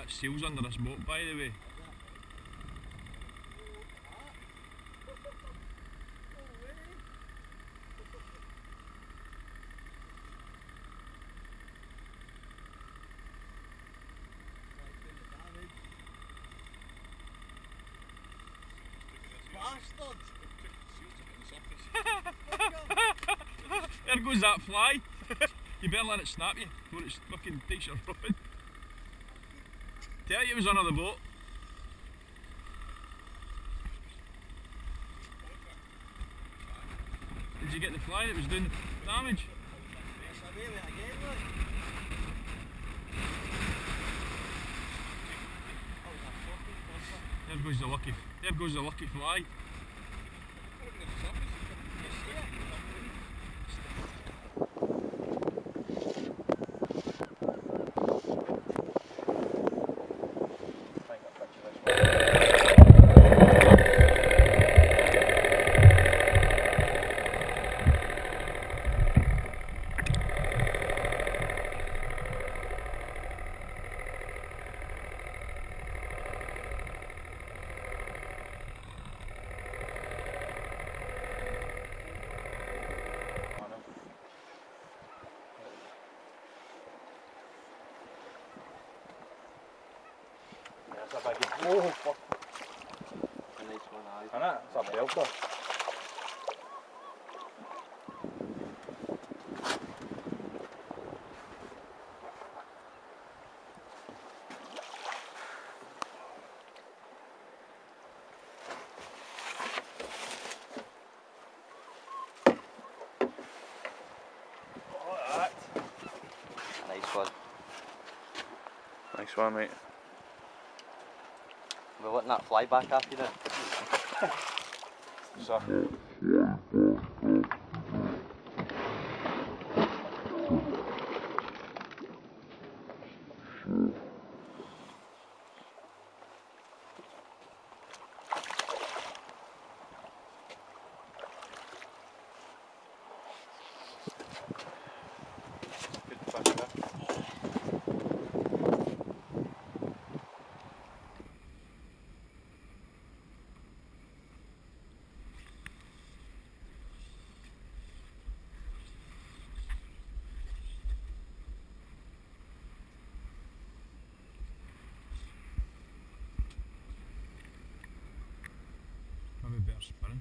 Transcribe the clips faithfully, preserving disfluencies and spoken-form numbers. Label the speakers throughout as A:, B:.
A: That seal's under this boat, by the way. There goes that fly. You better let it snap you before it fucking takes your rod. Tell you it was under the boat. Did you get the fly that was doing damage? There goes the lucky, there goes the lucky fly.
B: Oh, fuck. A nice one, aye.
C: Isn't it? It's a belter.
B: Oh, that. Nice one.
C: Nice one, mate.
B: We're letting that fly back after you now.
C: So. Good fish there.
A: Maybe better spinning.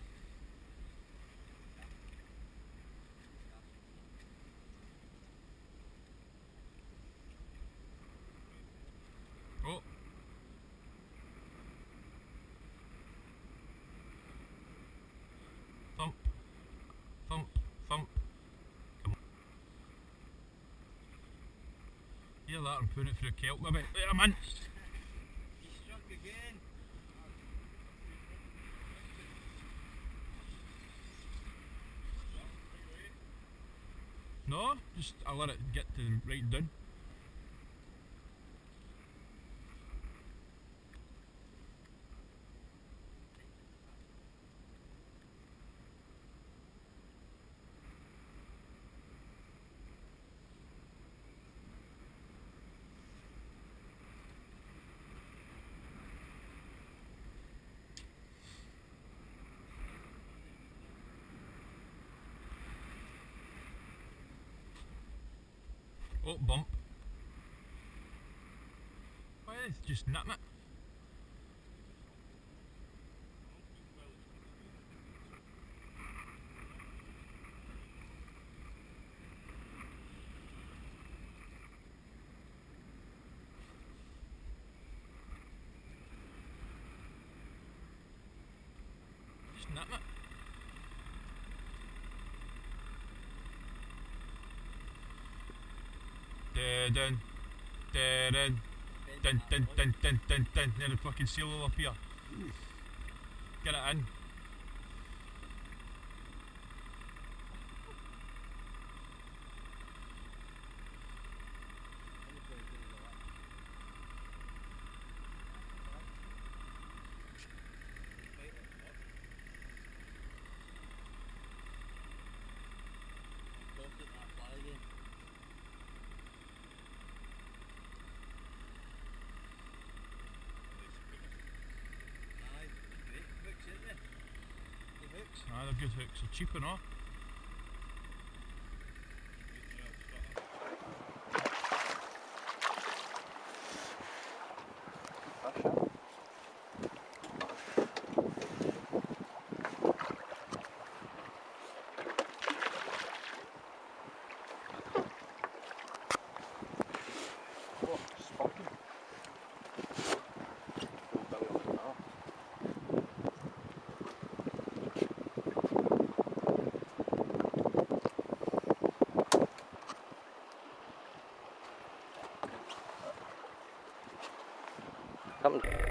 A: Oh. Thump. Thump. Thump. Come on. Hear that and put it through kelp maybe. Wait a minute.
B: He struck again.
A: No, just I'll let it get to right down. Oh, bump. Well, just nip it. Just nip it. Dun dun dun dun dun dun dun dun dun. Then the fucking seal will appear. Get it in. they're good hooks, they're cheap enough.
B: Something.